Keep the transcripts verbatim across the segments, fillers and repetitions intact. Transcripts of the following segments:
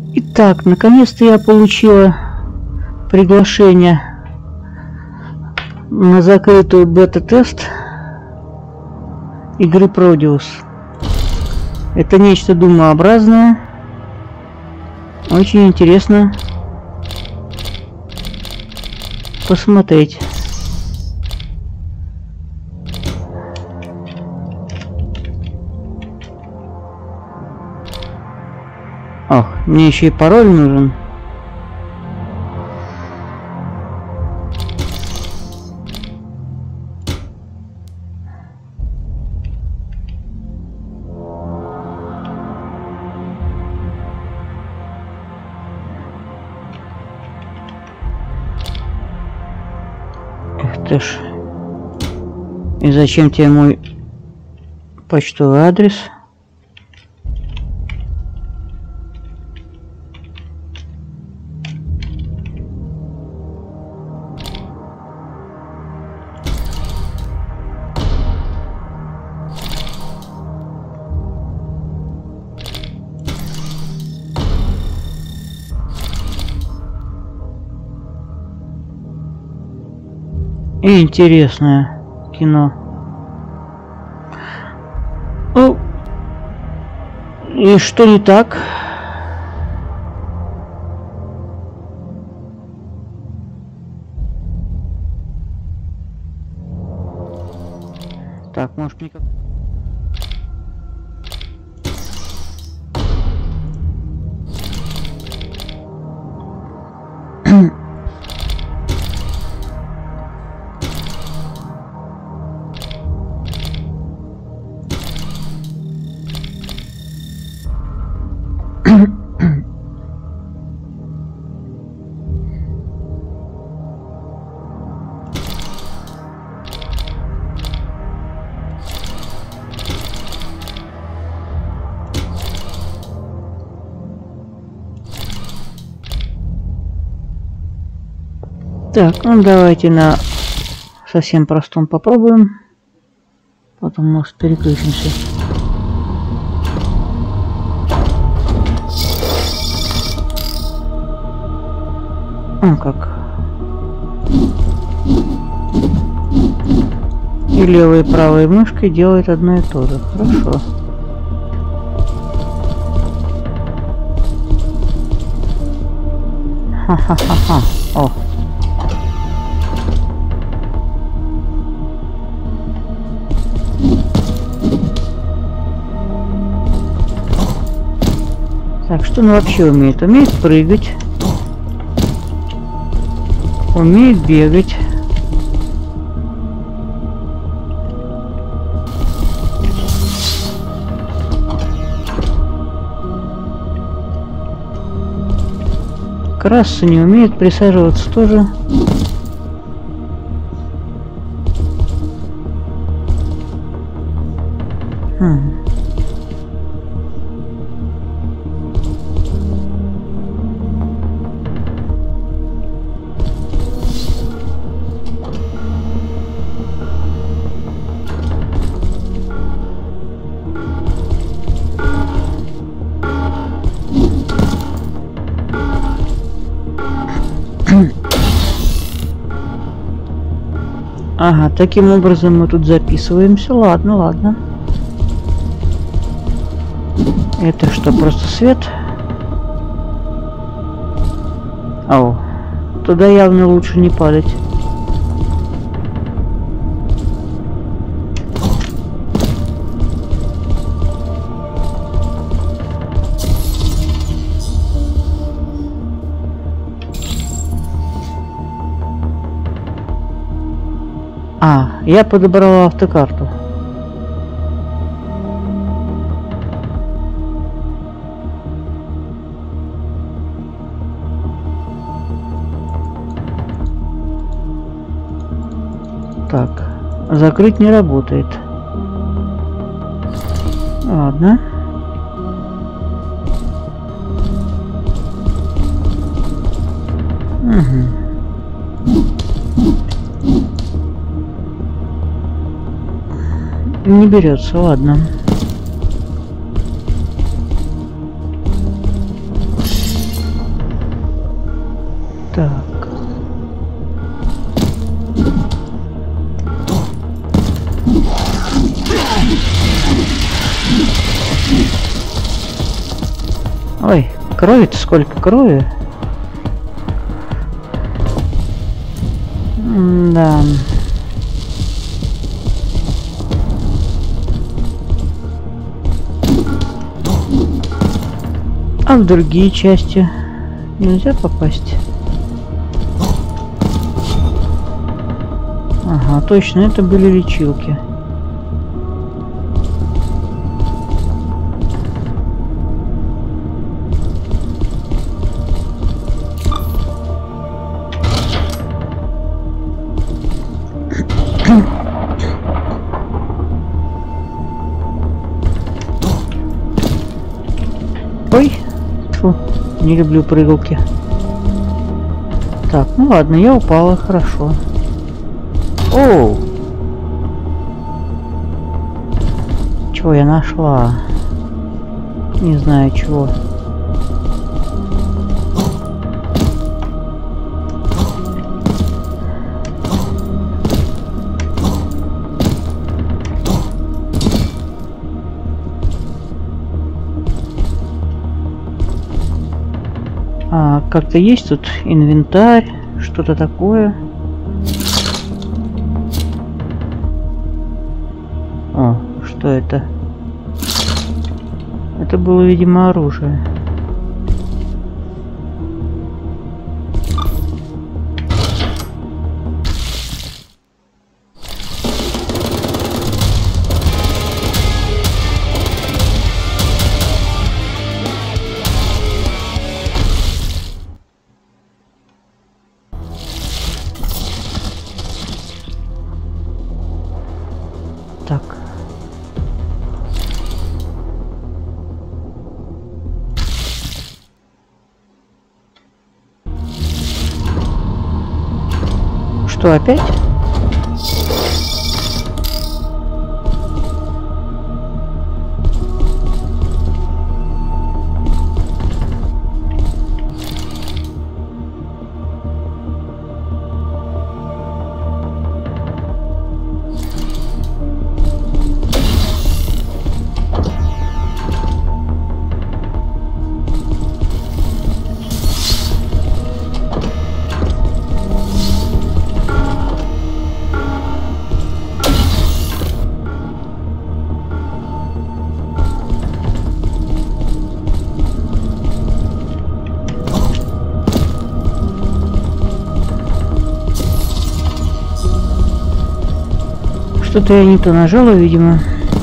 Итак, наконец-то я получила приглашение на закрытую бета-тест игры Prodeus. Это нечто думообразное. Очень интересно посмотреть. Ох, мне еще и пароль нужен. Эх ты ж. И зачем тебе мой почтовый адрес? Интересное кино. Ну, и что не так? Так, может, никак... Так, ну давайте на совсем простом попробуем. Потом, может, переключимся. Ну как. И левой и правой мышкой делает одно и то же. Хорошо. Ха-ха-ха-ха. О. Так, что он вообще умеет? Умеет прыгать. Умеет бегать. Красться не умеет, присаживаться тоже. Хм. Ага, таким образом мы тут записываемся. Ладно, ладно. Это что, просто свет? О, туда явно лучше не падать. А, я подобрала автокарту. Так, закрыть не работает. Ладно. Угу. Не берется, ладно. Так. Ой, крови-то сколько крови? М-да. А в другие части нельзя попасть? Ага, точно, это были лечилки. Ой, фу, не люблю прыгалки. Так, ну ладно, я упала, хорошо. Оу! Чего я нашла? Не знаю чего. А, как-то есть тут инвентарь, что-то такое. О, что это? Это было, видимо, оружие. Так. Что, опять? Что-то я не то нажала, видимо.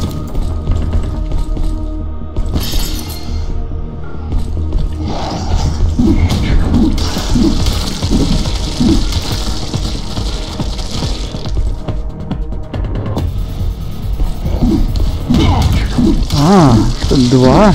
А, тут два.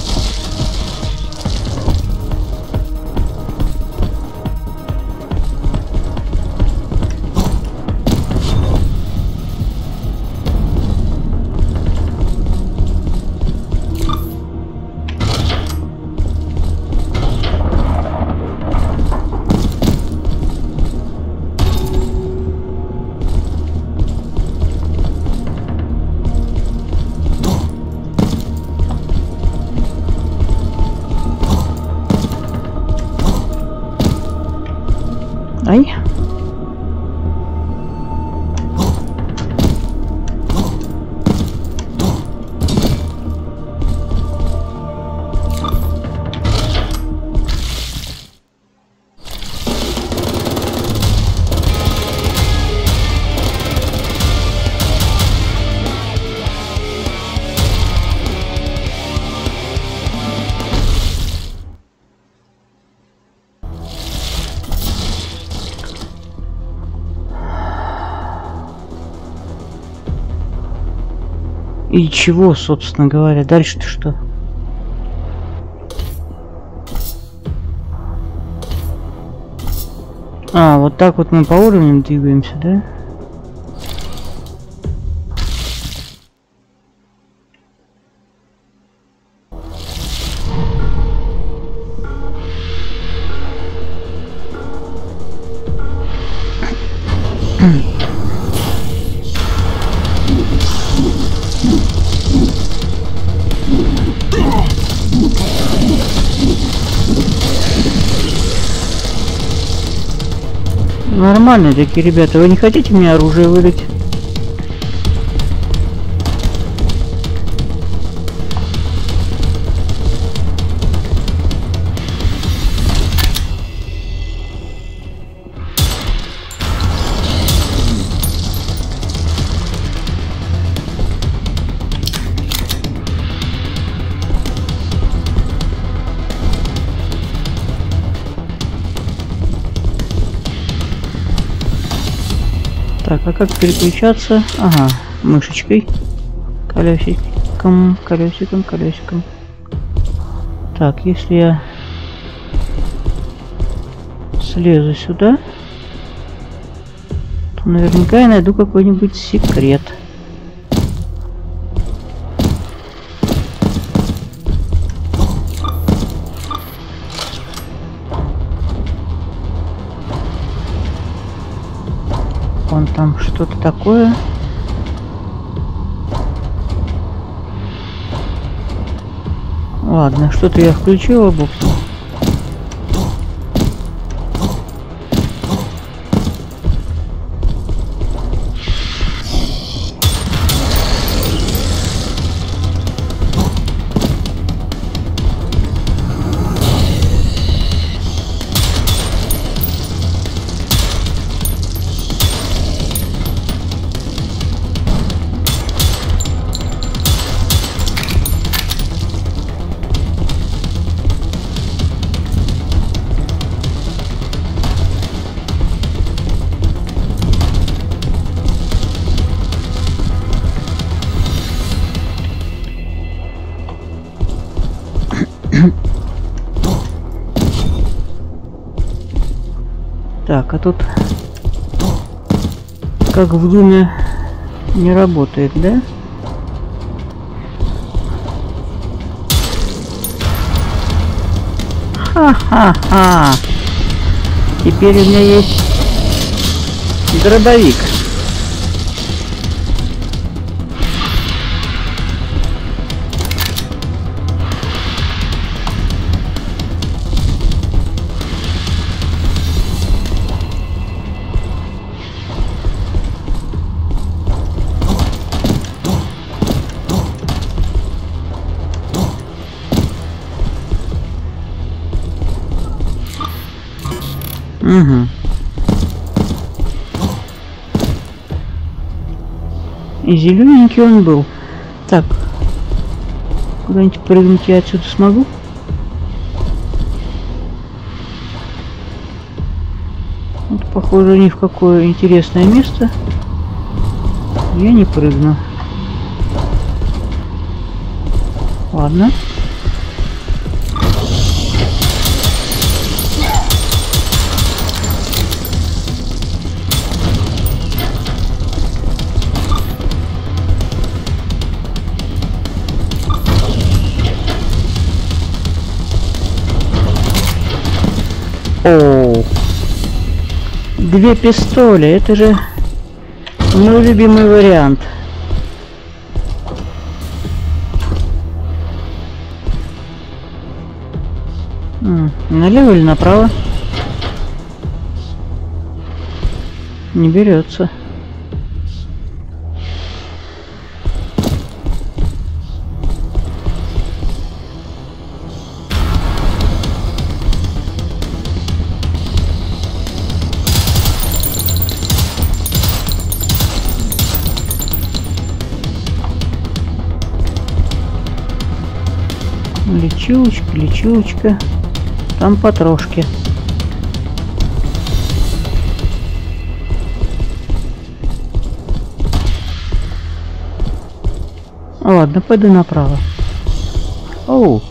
Ай. И чего, собственно говоря, дальше-то что? А, вот так вот мы по уровням двигаемся, да? Нормальные такие ребята. Вы не хотите мне оружие выдать? Так, а как переключаться? Ага, мышечкой. Колесиком, колесиком, колесиком. Так, если я слезу сюда, то наверняка я найду какой-нибудь секрет. Вон там что-то такое. Ладно, что-то я включила, бог. Так, а тут как в Думе не работает, да? Ха-ха-ха! Теперь у меня есть дробовик. Угу. И зелененький он был. Так. Куда-нибудь прыгнуть я отсюда смогу? Вот, похоже, ни в какое интересное место я не прыгну. Ладно. О, две пистоли, это же мой любимый вариант. М, налево или направо? Не берется. Лечилочка, лечилочка. Там потрошки. Ладно, пойду направо. Оу.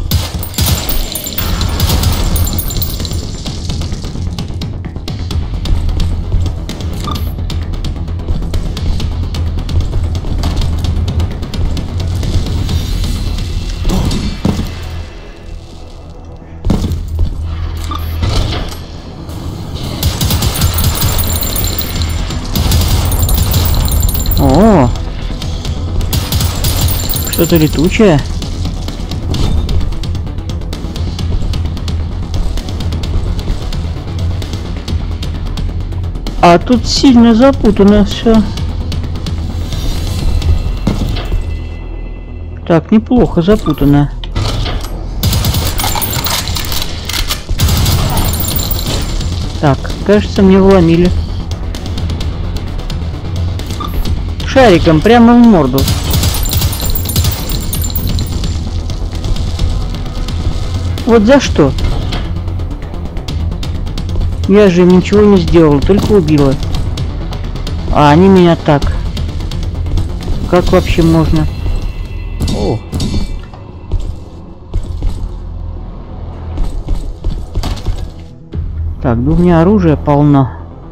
О, что-то летучее. А тут сильно запутано все. Так, неплохо запутано. Так, кажется, мне вломили. Шариком прямо в морду. Вот за что? Я же им ничего не сделал, только убила. А они меня так. Как вообще можно? О. Так, да у меня оружия полно.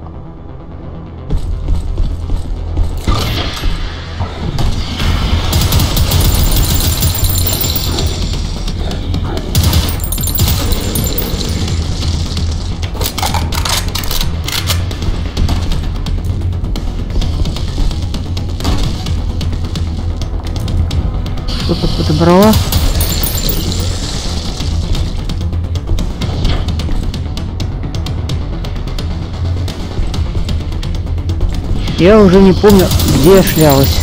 Что-то подобрала. Я уже не помню, где я шлялась.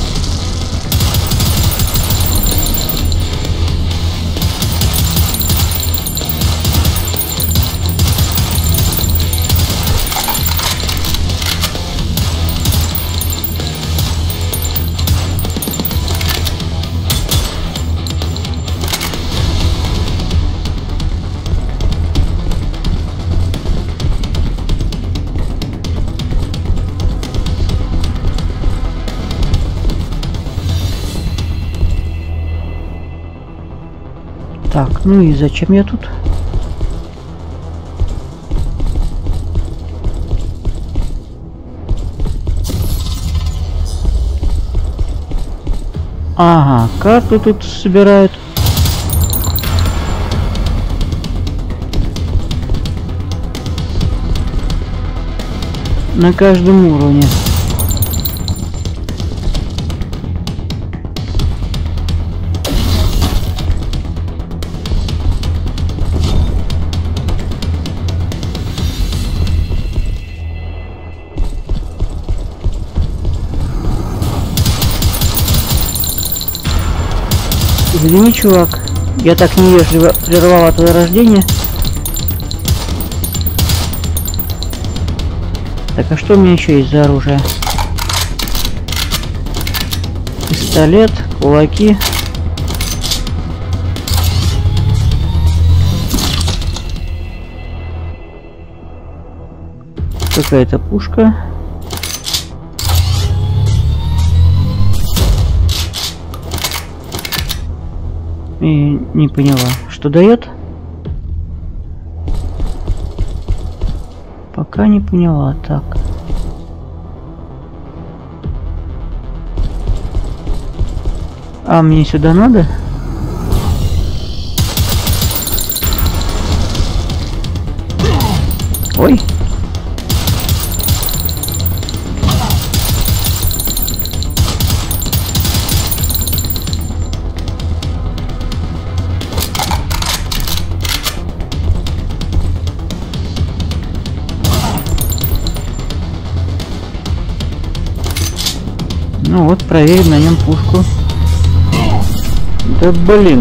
Так, ну и зачем я тут? Ага, карту тут собирают. На каждом уровне. Извини, чувак, я так невежливо прервала твое рождение. Так, а что у меня еще есть за оружие? Пистолет, кулаки. Какая-то пушка. И не поняла, что дает? Пока не поняла. Так. А мне сюда надо? Ой. Ну вот, проверим на нем пушку. Да блин.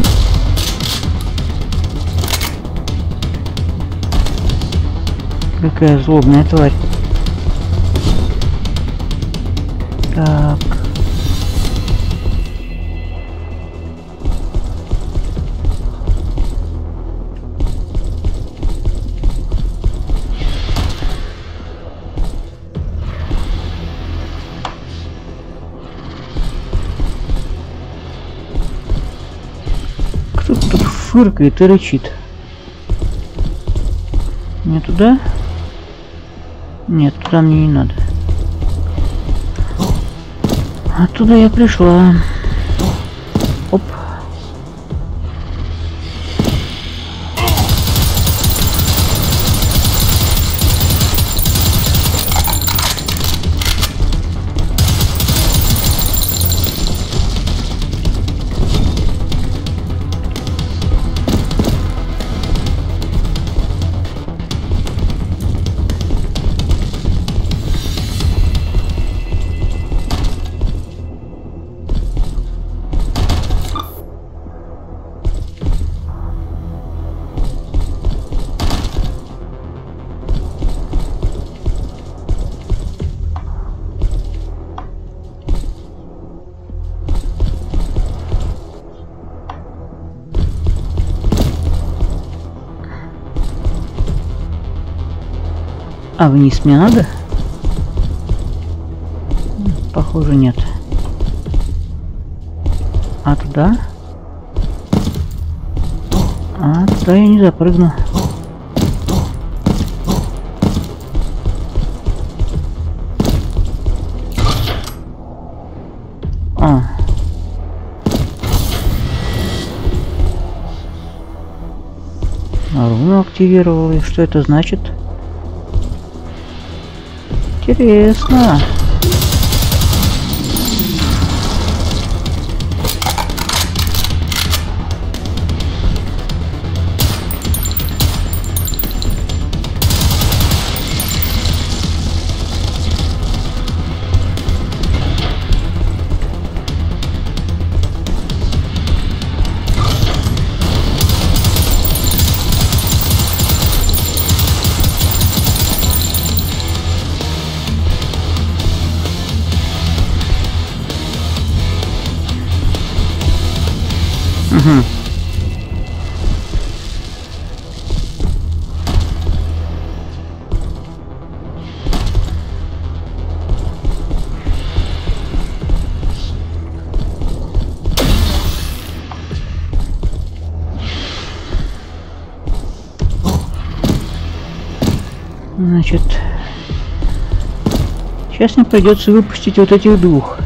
Какая злобная тварь. Так. Кто-то тут фыркает и рычит. Не туда? Нет, туда мне не надо. Оттуда я пришла. Оп. А вниз мне надо? Похоже, нет. А туда? А туда я не запрыгну. А. Руну активировал. И что это значит? Интересно. Угу. Значит, сейчас мне придется выпустить вот этих двух.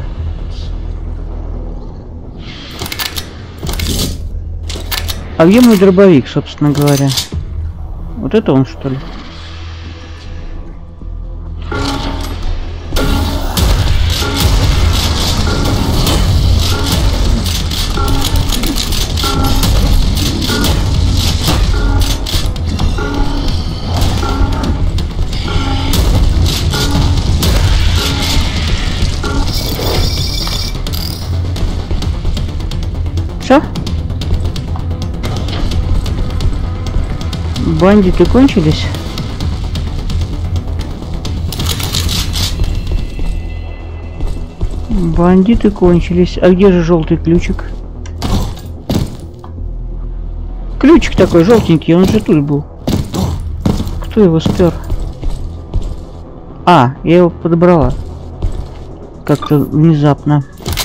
А где мой дробовик, собственно говоря? Вот это он, что ли? Все? Бандиты кончились? Бандиты кончились. А где же желтый ключик? Ключик такой желтенький, он же тут был. Кто его спер? А, я его подобрала. Как-то внезапно.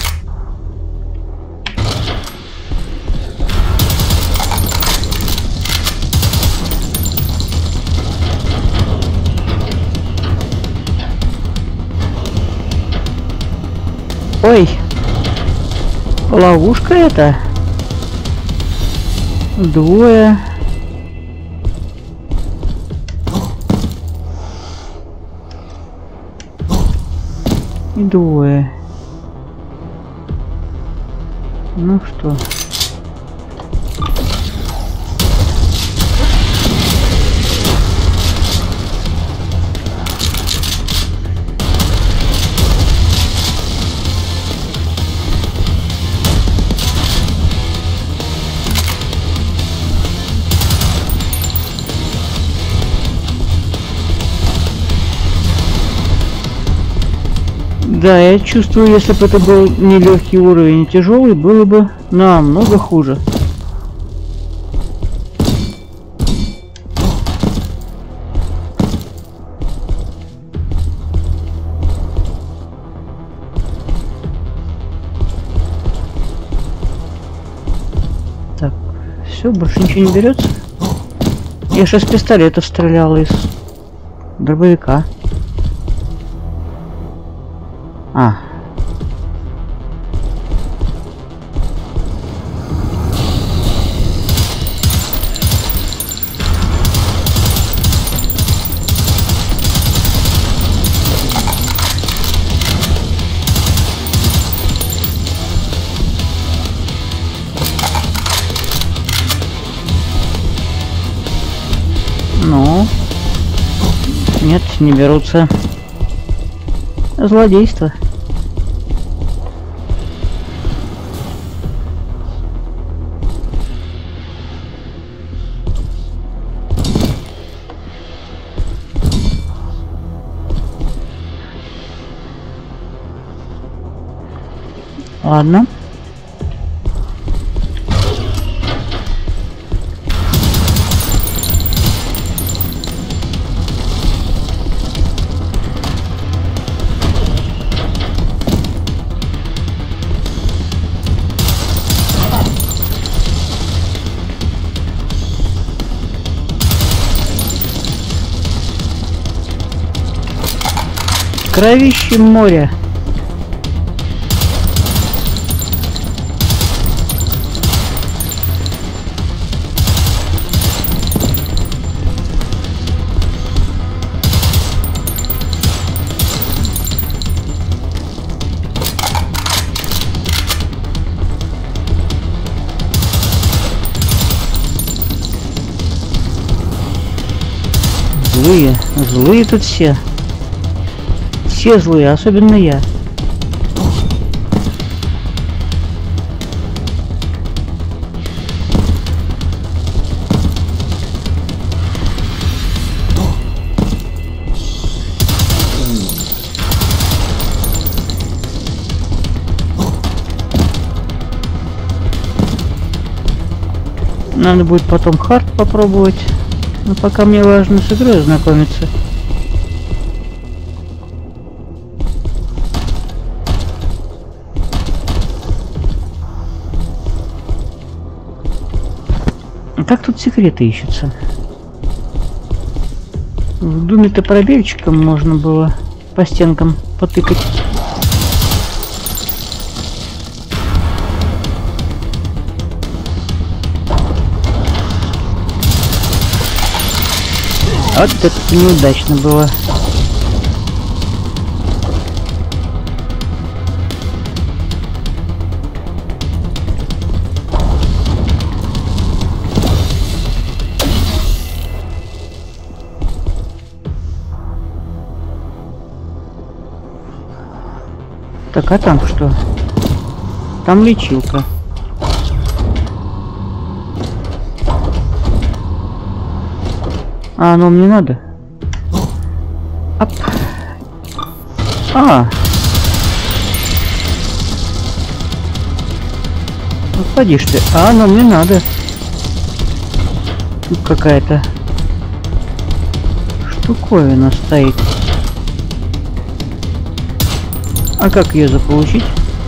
Ой, ловушка это. Двое. И двое. Ну что? Да, я чувствую, если бы это был не легкий уровень, а тяжелый, было бы намного хуже. Так, все, больше ничего не берется. Я сейчас с пистолета стрелял из дробовика. А. Ну. Нет, не берутся. Злодейство. Ладно. Кровище моря. Злые, злые тут все. Все злые, особенно я. Надо будет потом хард попробовать. Но пока мне важно с игрой ознакомиться. Как тут секреты ищутся? В Думе-то пробельчиком можно было по стенкам потыкать. Вот это неудачно было. Так, а там что? Там лечилка. А, оно мне надо? Оп. А. Вот поди ж ты. А, оно мне надо. Тут какая-то штуковина стоит. А как ее заполучить?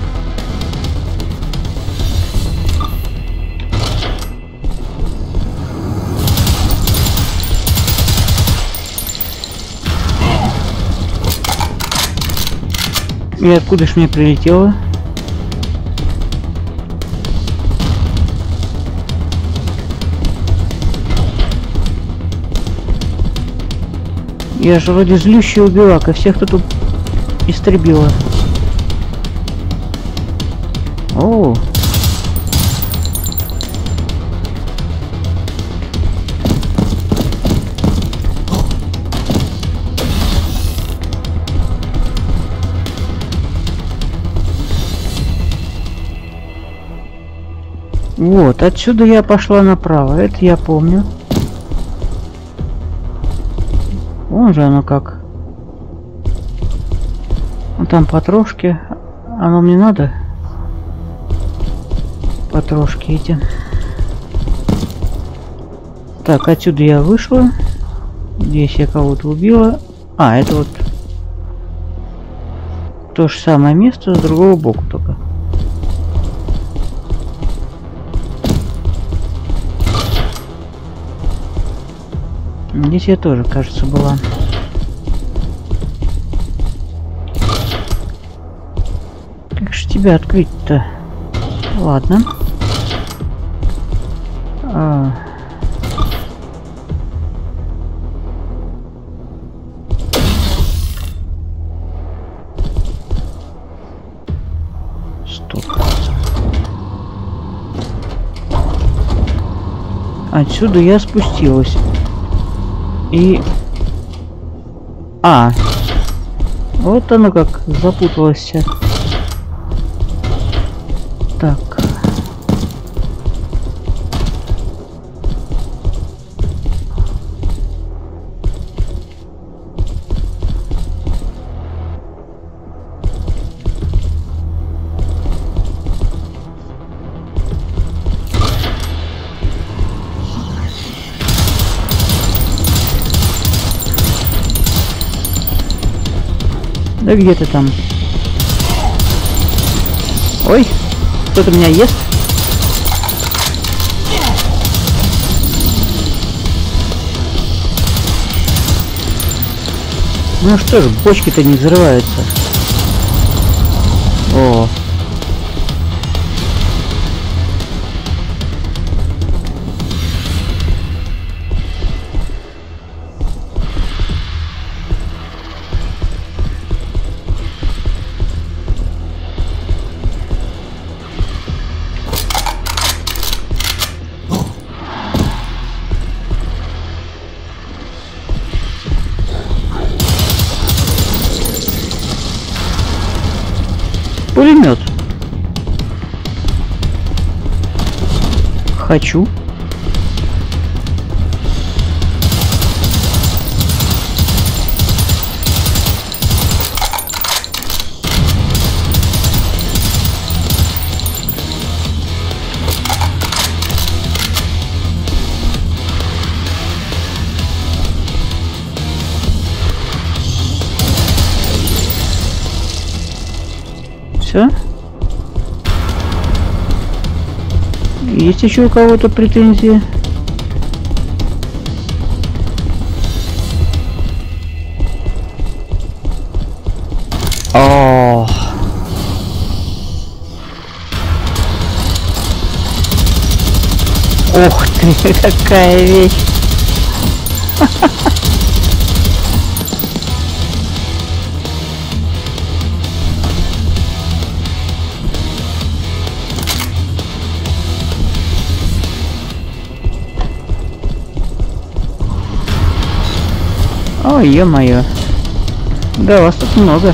И откуда ж мне прилетело? Я же вроде злющая убивака, всех кто тут истребила. О. Вот, отсюда я пошла направо, это я помню. Вон же оно как. Вон там потрошки. Оно мне надо? Потрошки эти. Так, отсюда я вышла. Здесь я кого-то убила. А, это вот то же самое место с другого боку только. Здесь я тоже, кажется, была. Как же тебя открыть-то? Ладно. А... Стоп. Отсюда я спустилась. И... А! Вот оно как запуталось. Так. Да где ты там? Ой, кто-то меня ест. Ну что ж, бочки-то не взрываются. О. Пулемет. Хочу. Все? Есть еще у кого-то претензии? О. Ох ты, какая вещь! Ой, ё-моё. Да, вас тут много.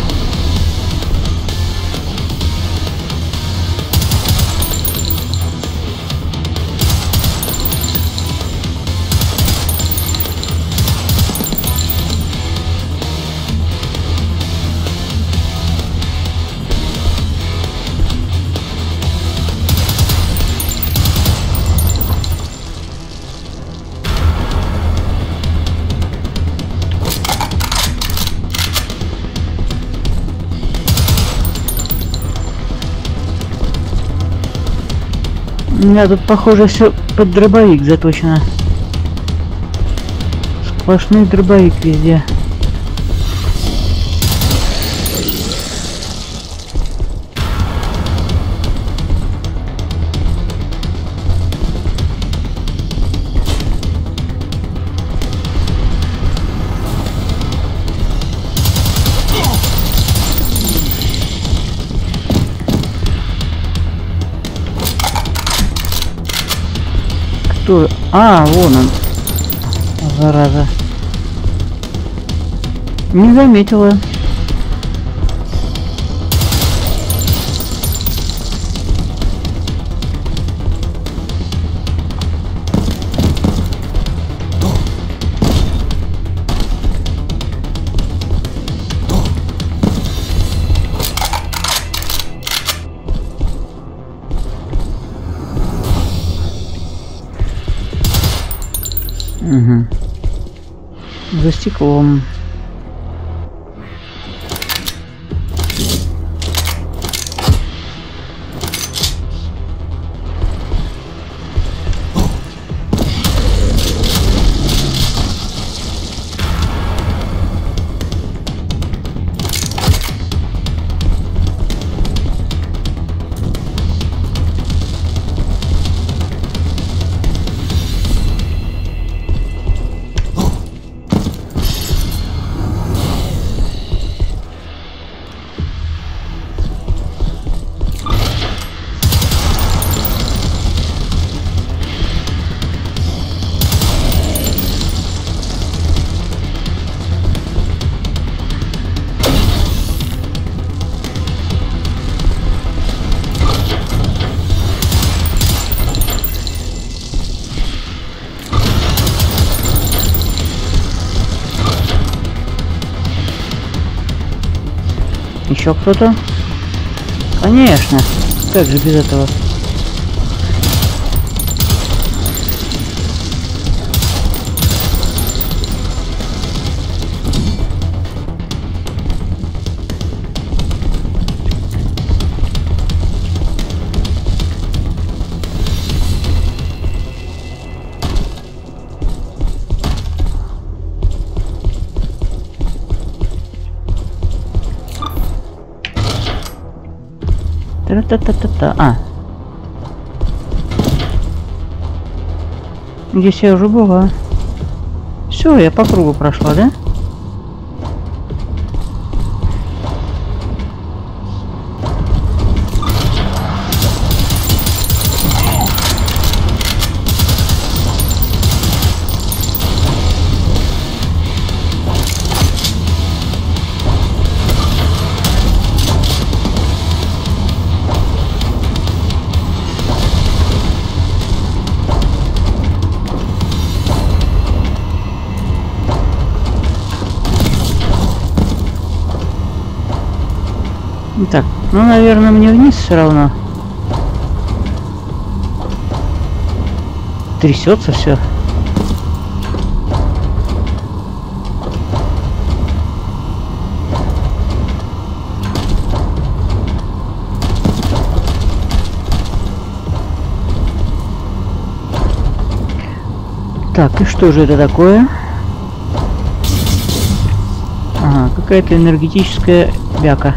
У меня тут, похоже, все под дробовик заточено. Сплошной дробовик везде. Кто? А, вон он. Зараза. Не заметила. Угу. За стеклом. Еще кто-то? Конечно. Как же без этого? Тра-та-та-та-та. А. Здесь я уже была. Все, я по кругу прошла, да? Так, ну, наверное, мне вниз все равно. Трясется все. Так, и что же это такое? Ага, какая-то энергетическая бяка.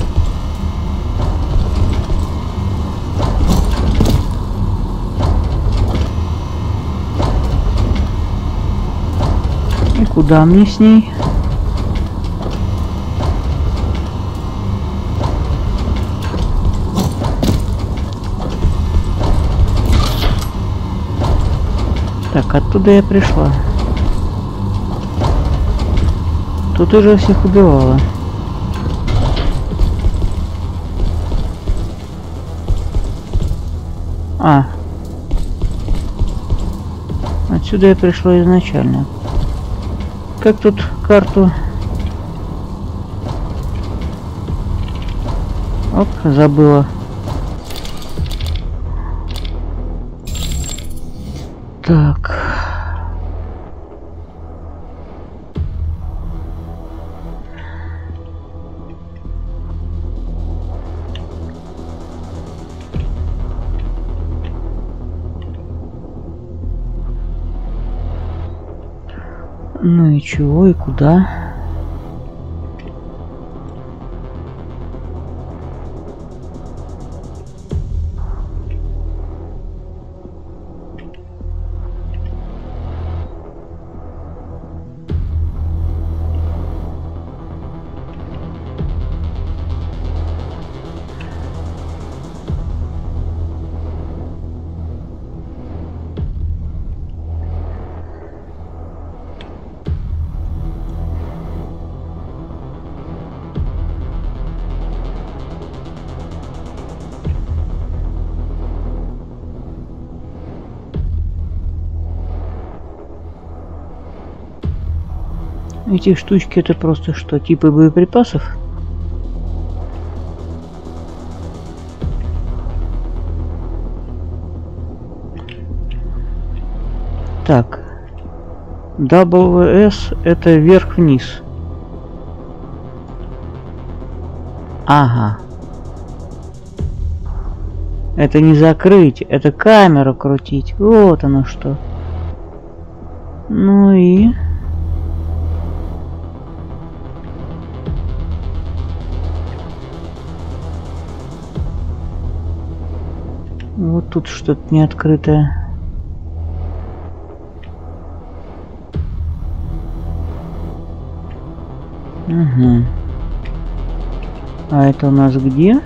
И куда мне с ней? Так, оттуда я пришла. Тут уже всех убивала. А. Отсюда я пришла изначально. Как тут карту? Оп, забыла. Так. Ну и чего, и куда? Эти штучки это просто что, типа боеприпасов? Так. дабл ю эс это вверх-вниз. Ага. Это не закрыть, это камеру крутить. Вот оно что. Ну и... Вот тут что-то не открытое. Угу. А это у нас где?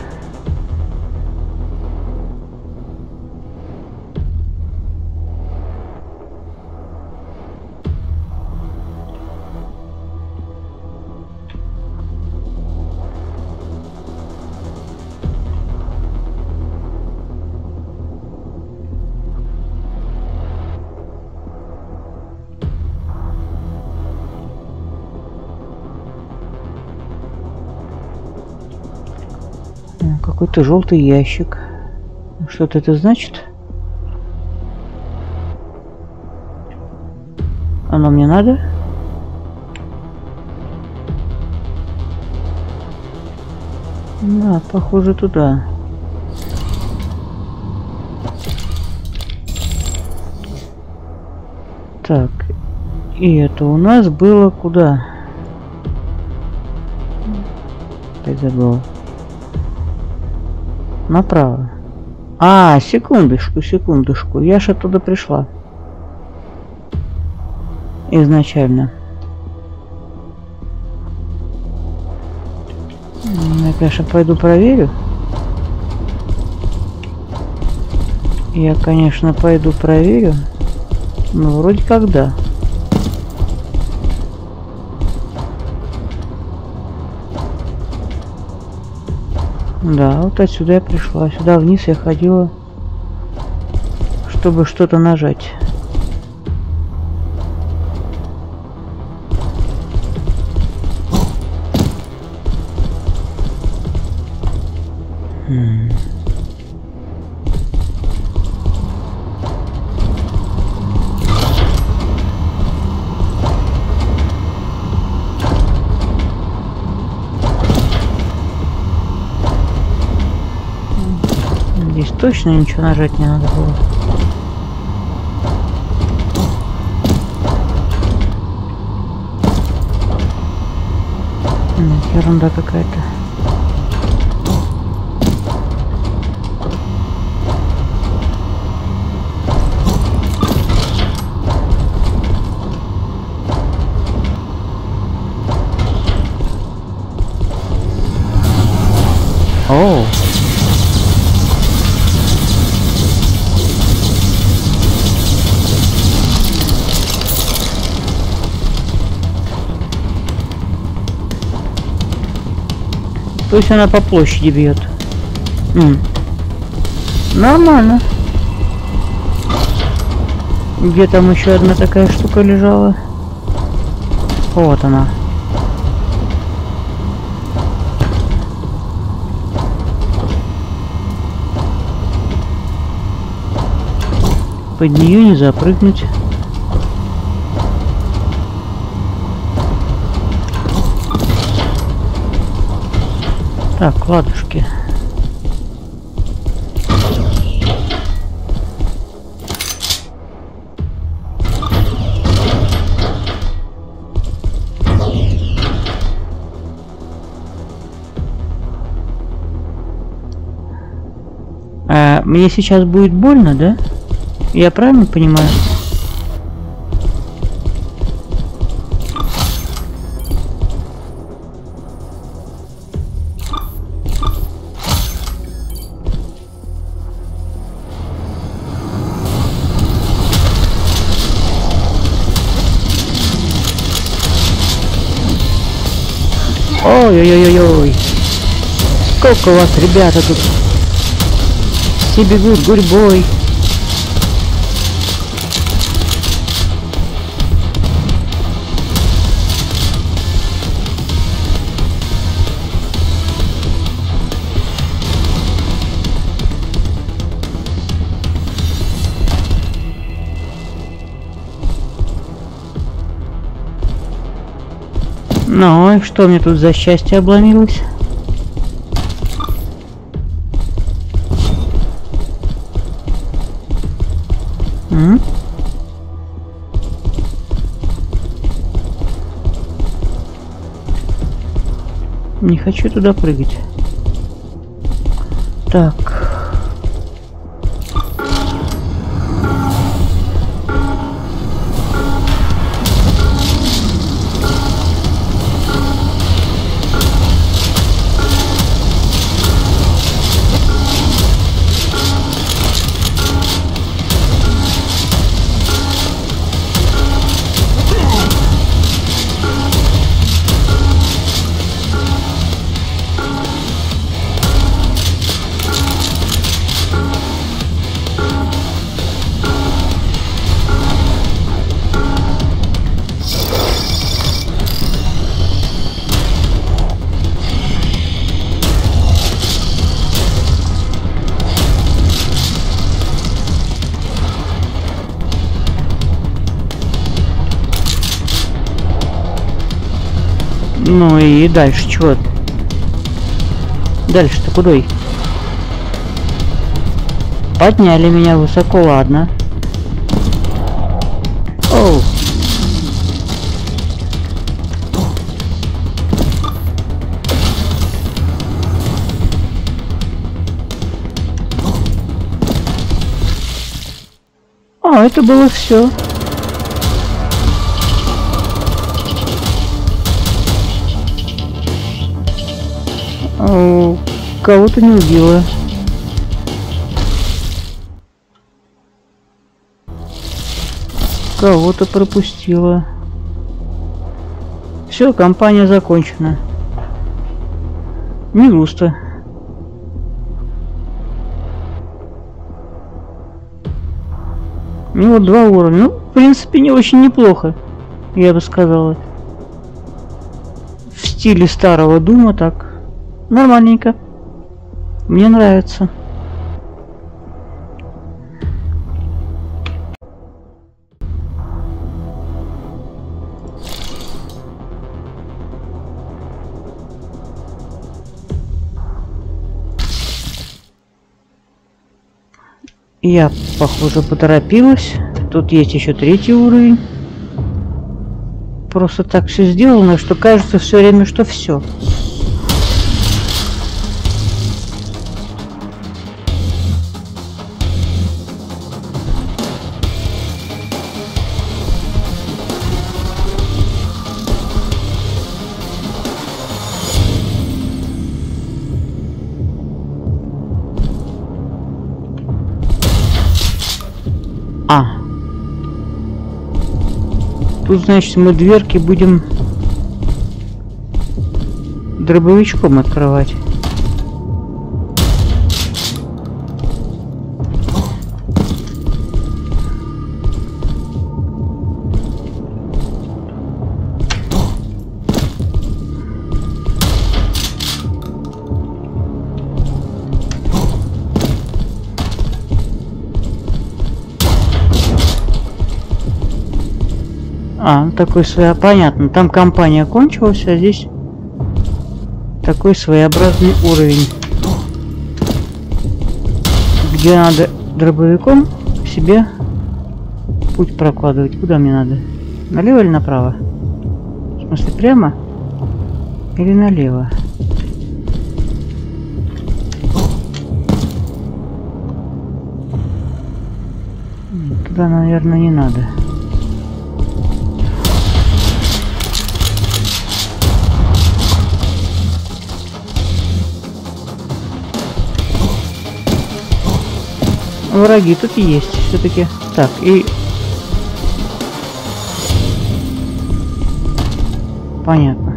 Какой-то желтый ящик. Что-то это значит? Оно мне надо? Да, похоже туда. Так, и это у нас было куда? Опять забыла. Направо. А, секундочку, секундочку. Я ж оттуда пришла. Изначально. Я, конечно, пойду проверю. Я, конечно, пойду проверю. Ну, вроде как да. Да, вот отсюда я пришла. Сюда вниз я ходила, чтобы что-то нажать. Хм. Здесь точно ничего нажать не надо было. Нет, ерунда какая-то. О! То есть она по площади бьет. М. Нормально. Где там еще одна такая штука лежала? Вот она. Под нее не запрыгнуть. Так, ладушки. А, мне сейчас будет больно, да? Я правильно понимаю? Ой-ой-ой-ой. Сколько у вас, ребята, тут все бегут гурьбой. Ну, и что мне тут за счастье обломилось? М? Не хочу туда прыгать. Так. Ну и дальше чего? Дальше-то куда? Подняли меня высоко, ладно. Оу. это было все. Кого-то не убило. Кого-то пропустила. Все, кампания закончена. Не густо. Ну вот два уровня. Ну, в принципе, не очень неплохо, я бы сказала. В стиле старого Дума так. Нормальненько. Мне нравится. Я, похоже, поторопилась. Тут есть еще третий уровень. Просто так все сделано, что кажется все время, что все. А. Тут, значит, мы дверки будем дробовичком открывать. А, такой своя, понятно. Там компания кончилась, а здесь такой своеобразный уровень, где надо дробовиком себе путь прокладывать. Куда мне надо? Налево или направо? В смысле, прямо или налево? Туда, наверное, не надо. Враги тут и есть все-таки. Так, и... Понятно.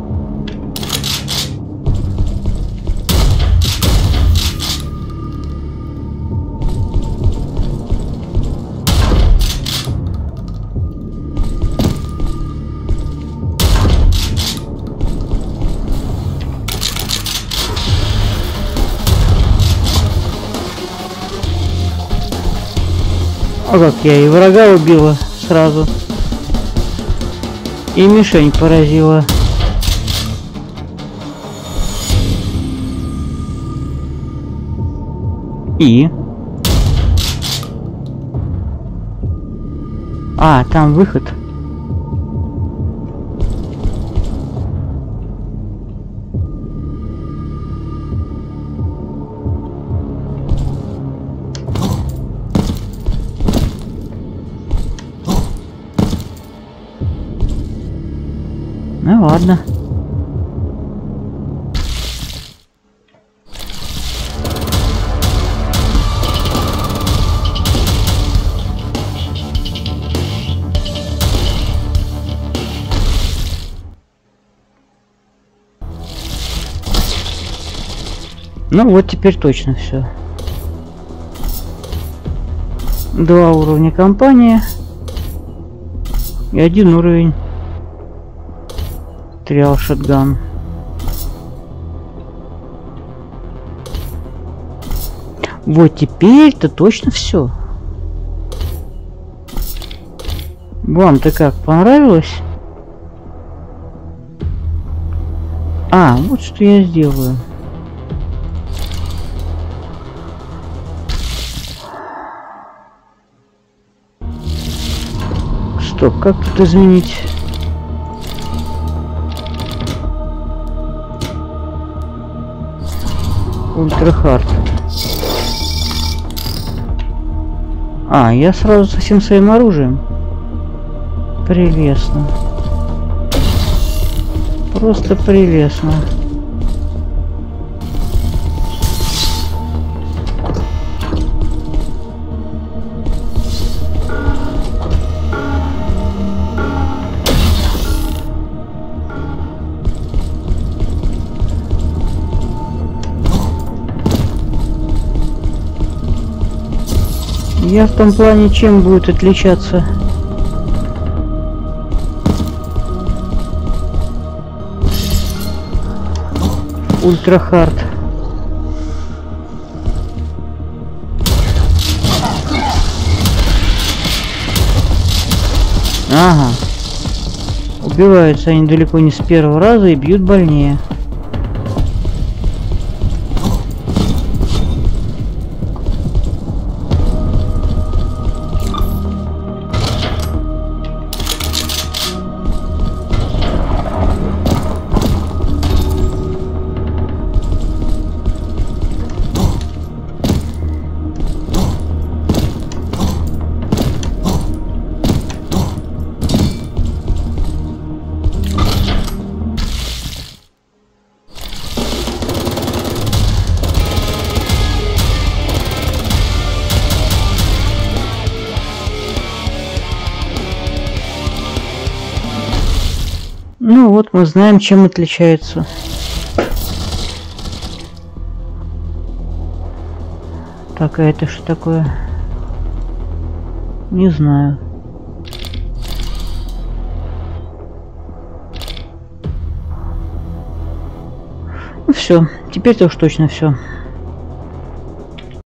О, как я и врага убила сразу. И мишень поразила. И... А, там выход. Ну ладно. Ну вот теперь точно все. Два уровня компании и один уровень Триал шотган. Вот теперь-то точно все. Вам-то как, понравилось? А, вот что я сделаю. Стоп, как тут изменить? Ультрахард. А, я сразу со всем своим оружием. Прелестно. Просто прелестно. Я в том плане, чем будет отличаться? Ультра хард. Ага. Убиваются они далеко не с первого раза и бьют больнее. Ну вот, мы знаем, чем отличаются. Так, а это что такое? Не знаю. Ну все, теперь-то уж точно все.